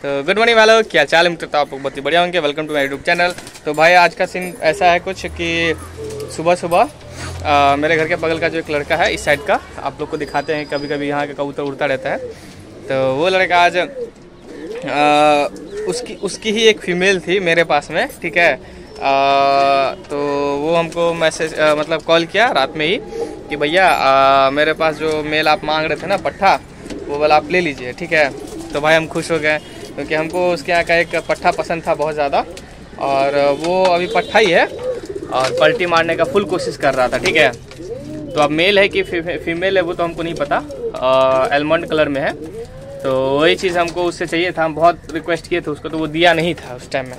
तो good morning वालों, क्या चाल है? तो आप लोग बहुत ही बढ़िया होंगे। Welcome to my YouTube channel. तो भाई आज का सीन ऐसा है कुछ कि सुबह सुबह मेरे घर के बगल का जो एक लड़का है इस साइड का, आप लोग को दिखाते हैं, कभी कभी यहाँ का कबूतर उड़ता रहता है। तो वो लड़का आज उसकी ही एक फीमेल थी मेरे पास में, ठीक है। तो वो हमको मैसेज मतलब कॉल किया रात में ही कि भैया मेरे पास जो मेल आप मांग रहे थे ना पट्ठा, वो वाला आप ले लीजिए, ठीक है। तो भाई हम खुश हो गए क्योंकि हमको उसके यहाँ का एक पट्ठा पसंद था बहुत ज़्यादा, और वो अभी पट्ठा ही है और पलटी मारने का फुल कोशिश कर रहा था, ठीक है। तो अब मेल है कि फीमेल है वो तो हमको नहीं पता, एलमंड कलर में है। तो वही चीज़ हमको उससे चाहिए था, हम बहुत रिक्वेस्ट किए थे उसको, तो वो दिया नहीं था उस टाइम में।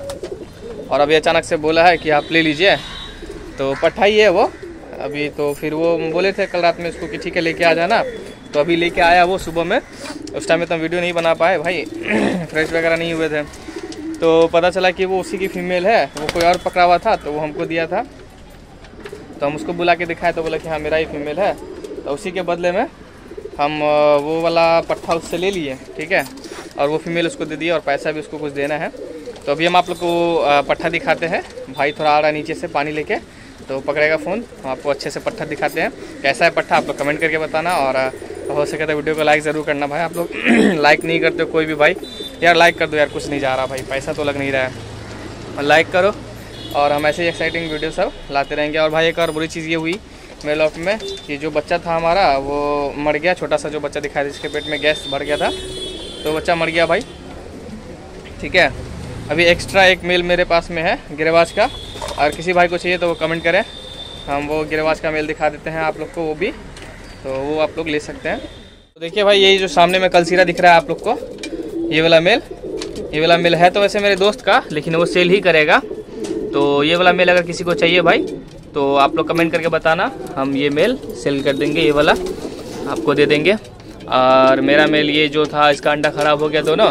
और अभी अचानक से बोला है कि आप ले लीजिए, तो पट्ठा ही है वो अभी। तो फिर वो बोले थे कल रात में उसको कि ठीक है लेके आ जाना, तो अभी लेके आया वो सुबह में। उस टाइम में तो हम वीडियो नहीं बना पाए भाई, फ्रेश वगैरह नहीं हुए थे। तो पता चला कि वो उसी की फीमेल है, वो कोई और पकड़ा हुआ था तो वो हमको दिया था। तो हम उसको बुला के दिखाए तो बोला कि हाँ मेरा ही फीमेल है। तो उसी के बदले में हम वो वाला पट्ठा उससे ले लिए, ठीक है। और वो फीमेल उसको दे दिया और पैसा भी उसको कुछ देना है। तो अभी हम आप लोग को पट्ठा दिखाते हैं। भाई थोड़ा आ रहा है नीचे से पानी लेके, तो पकड़ेगा फ़ोन, हम आपको अच्छे से पट्ठा दिखाते हैं। कैसा है पट्ठा आप लोग कमेंट करके बताना, और हो सके तो वीडियो को लाइक ज़रूर करना भाई। आप लोग लाइक नहीं करते हो कोई भी भाई, यार लाइक कर दो यार, कुछ नहीं जा रहा भाई, पैसा तो लग नहीं रहा है, और लाइक करो। और हम ऐसे ही एक्साइटिंग वीडियो सब लाते रहेंगे। और भाई एक और बुरी चीज़ ये हुई मेरे लाइफ में कि जो बच्चा था हमारा वो मर गया, छोटा सा जो बच्चा दिखाया जिसके पेट में गैस भर गया था, तो बच्चा मर गया भाई, ठीक है। अभी एक्स्ट्रा एक मेल मेरे पास में है गिरवाज का, और किसी भाई को चाहिए तो वो कमेंट करें, हम वो गिरवाज का मेल दिखा देते हैं आप लोग को, वो भी तो वो आप लोग ले सकते हैं। तो देखिए भाई यही जो सामने में कलसीरा दिख रहा है आप लोग को, ये वाला मेल है तो वैसे मेरे दोस्त का, लेकिन वो सेल ही करेगा। तो ये वाला मेल अगर किसी को चाहिए भाई तो आप लोग कमेंट करके बताना, हम ये मेल सेल कर देंगे, ये वाला आपको दे देंगे। और मेरा मेल ये जो था इसका अंडा ख़राब हो गया दोनों,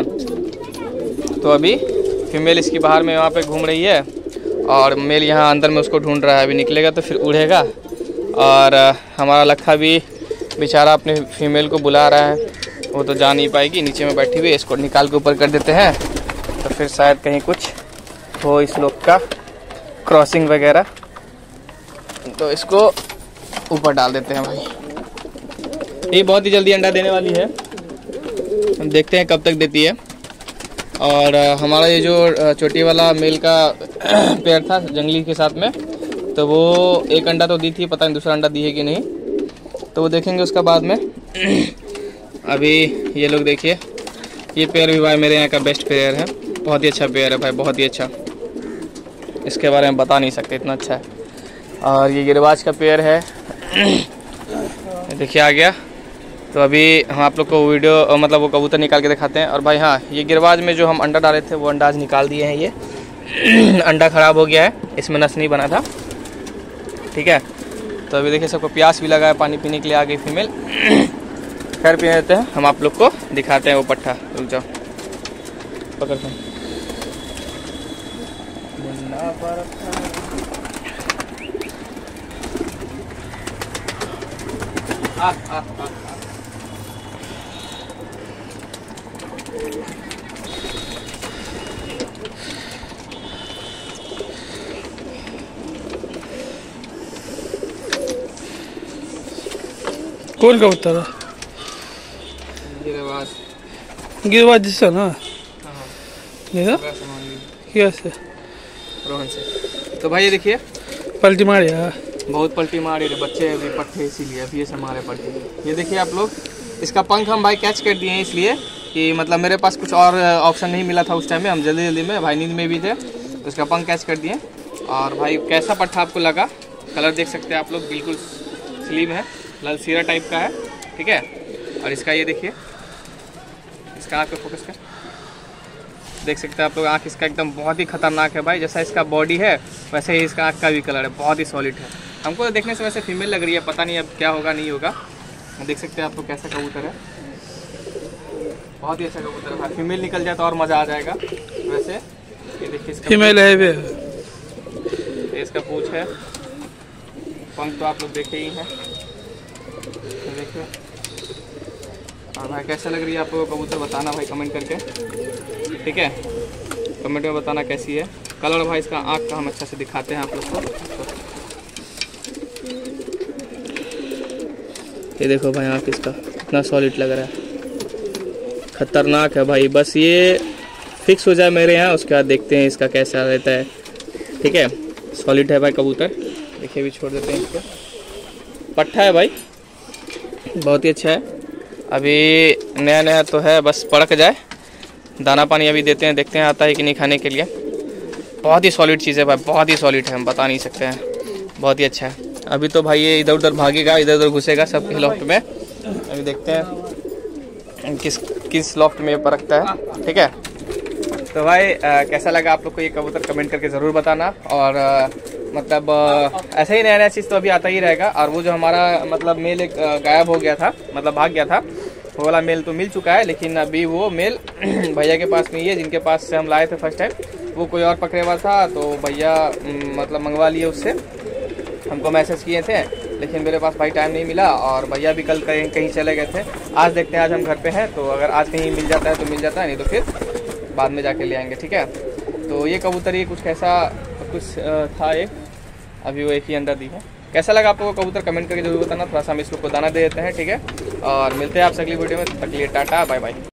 तो अभी फीमेल इसकी बाहर में वहाँ पे घूम रही है और मेल यहाँ अंदर में उसको ढूंढ रहा है। अभी निकलेगा तो फिर उड़ेगा। और हमारा लखा भी बेचारा अपने फीमेल को बुला रहा है, वो तो जा नहीं पाएगी, नीचे में बैठी हुई है। इसको निकाल के ऊपर कर देते हैं तो फिर शायद कहीं कुछ हो इस लोग का क्रॉसिंग वगैरह, तो इसको ऊपर डाल देते हैं भाई। ये बहुत ही जल्दी अंडा देने वाली है, हम देखते हैं कब तक देती है। और हमारा ये जो छोटी वाला मेल का पेयर था जंगली के साथ में, तो वो एक अंडा तो दी थी, पता नहीं दूसरा अंडा दी है कि नहीं, तो वो देखेंगे उसका बाद में। अभी ये लोग देखिए, ये पेयर भी भाई मेरे यहाँ का बेस्ट पेयर है, बहुत ही अच्छा पेयर है भाई, बहुत ही अच्छा, इसके बारे में बता नहीं सकते, इतना अच्छा है। और ये गिरवाज का पेयर है, देखिए आ गया। तो अभी हम आप लोग को वीडियो मतलब वो कबूतर निकाल के दिखाते हैं। और भाई हाँ, ये गिरवाज में जो हम अंडा डाले थे वो अंडा आज निकाल दिए हैं। ये अंडा ख़राब हो गया है, इसमें नस नहीं बना था, ठीक है। तो अभी देखिए सबको प्यास भी लगा है, पानी पीने के लिए आ गई फीमेल। खैर पी देते हैं, हम आप लोग को दिखाते हैं वो पट्ठा। रुक जाओ, पकड़ते हैं। कौन कबूतर है? गिरवाज जिससे ना कैसे रोहन से। तो भाई ये देखिए पलटी मारी है, बहुत पलटी मारी रे बच्चे, अभी पट्टे इसीलिए अभी ये से मारे पट्टे। ये देखिए आप लोग, इसका पंख हम भाई कैच कर दिए हैं इसलिए कि मतलब मेरे पास कुछ और ऑप्शन नहीं मिला था उस टाइम में, हम जल्दी जल्दी में भाई नींद में भी थे, तो इसका पंख कैच कर दिए। और भाई कैसा पट्टा आपको लगा, कलर देख सकते हैं आप लोग, बिल्कुल स्लिम है, लाल सीरा टाइप का है, ठीक है। और इसका ये देखिए, इसका आँख पे फोकस कर, देख सकते हैं आप लोग, आँख इसका एकदम बहुत ही खतरनाक है भाई। जैसा इसका बॉडी है वैसे ही इसका आँख का भी कलर है, बहुत ही सॉलिड है। हमको तो देखने से वैसे फीमेल लग रही है, पता नहीं अब क्या होगा नहीं होगा। देख सकते हैं आप लोग कैसा कबूतर है, बहुत ही अच्छा कबूतर है। फीमेल निकल जाए तो और मज़ा आ जाएगा। वैसे ये देखिए इसका फीमेल है वे, इसका पूँछ है, पंख तो आप लोग देखे ही हैं, देखिए और भाई कैसा लग रही है आपको कबूतर बताना भाई कमेंट करके, ठीक है, कमेंट में बताना कैसी है। कलर भाई इसका आँख का हम अच्छा से दिखाते हैं आप लोग को। ये देखो भाई आँख इसका इतना सॉलिड लग रहा है, खतरनाक है भाई। बस ये फिक्स हो जाए मेरे यहाँ, उसके बाद देखते हैं इसका कैसा रहता है, ठीक है। सॉलिड है भाई कबूतर, देखिए भी छोड़ देते हैं इसको। पट्ठा है भाई, बहुत ही अच्छा है। अभी नया नया तो है, बस पड़क जाए, दाना पानी अभी देते हैं, देखते हैं आता है कि नहीं खाने के लिए। बहुत ही सॉलिड चीज़ है भाई, बहुत ही सॉलिड है, हम बता नहीं सकते हैं, बहुत ही अच्छा है। अभी तो भाई ये इधर उधर भागेगा, इधर उधर घुसेगा सब लॉफ्ट में। अभी देखते हैं किस लॉफ्ट में परखता है, ठीक है। तो भाई कैसा लगा आप लोग को ये कबूतर कमेंट करके ज़रूर बताना। और मतलब ऐसे ही नया नया चीज़ तो अभी आता ही रहेगा। और वो जो हमारा मतलब मेल एक गायब हो गया था, मतलब भाग गया था, वो वाला मेल तो मिल चुका है, लेकिन अभी वो मेल भैया के पास नहीं है, जिनके पास से हम लाए थे फर्स्ट टाइम। वो कोई और पकड़े हुआ था, तो भैया मतलब मंगवा लिए उससे, हमको मैसेज किए थे, लेकिन मेरे पास भाई टाइम नहीं मिला। और भैया भी कल कहीं चले गए थे। आज देखते हैं, आज हम घर पे हैं, तो अगर आज कहीं मिल जाता है तो मिल जाता है, नहीं तो फिर बाद में जाके ले आएंगे, ठीक है। तो ये कबूतर ये कुछ कैसा कुछ था एक, अभी वो एक ही अंडा दी है। कैसा लगा आप लोगों को कबूतर कमेंट करके जरूर बताना। थोड़ा सा हम इस लोग को दाना दे देते हैं, ठीक है। और मिलते हैं आपसे अगली वीडियो में, तब तक के लिए टाटा बाय बाय।